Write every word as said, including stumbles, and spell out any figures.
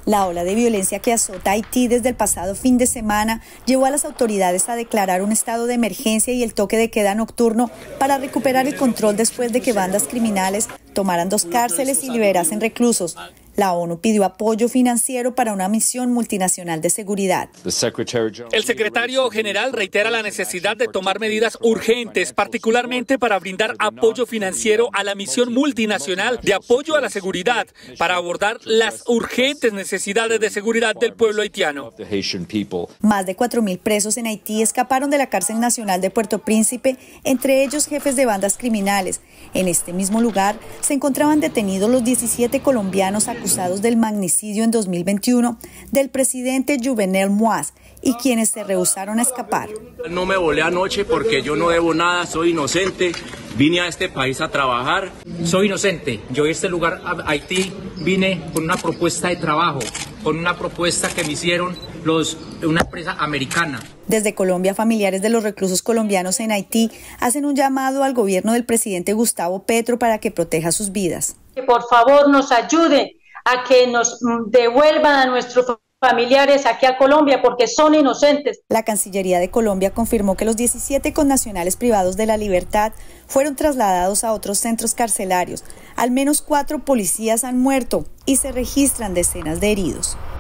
La ola de violencia que azota Haití desde el pasado fin de semana llevó a las autoridades a declarar un estado de emergencia y el toque de queda nocturno para recuperar el control después de que bandas criminales tomaran dos cárceles y liberasen reclusos. La ONU pidió apoyo financiero para una misión multinacional de seguridad. El secretario general reitera la necesidad de tomar medidas urgentes, particularmente para brindar apoyo financiero a la misión multinacional de apoyo a la seguridad, para abordar las urgentes necesidades de seguridad del pueblo haitiano. Más de cuatro mil presos en Haití escaparon de la cárcel nacional de Puerto Príncipe, entre ellos jefes de bandas criminales. En este mismo lugar se encontraban detenidos los diecisiete colombianos acusados del magnicidio en dos mil veintiuno del presidente Jovenel Moïse y quienes se rehusaron a escapar. No me volé anoche porque yo no debo nada, soy inocente, vine a este país a trabajar. Soy inocente, yo a este lugar, a Haití, vine con una propuesta de trabajo, con una propuesta que me hicieron los, una empresa americana. Desde Colombia, familiares de los reclusos colombianos en Haití hacen un llamado al gobierno del presidente Gustavo Petro para que proteja sus vidas. Que por favor nos ayuden a que nos devuelvan a nuestros familiares aquí a Colombia porque son inocentes. La Cancillería de Colombia confirmó que los diecisiete connacionales privados de la libertad fueron trasladados a otros centros carcelarios. Al menos cuatro policías han muerto y se registran decenas de heridos.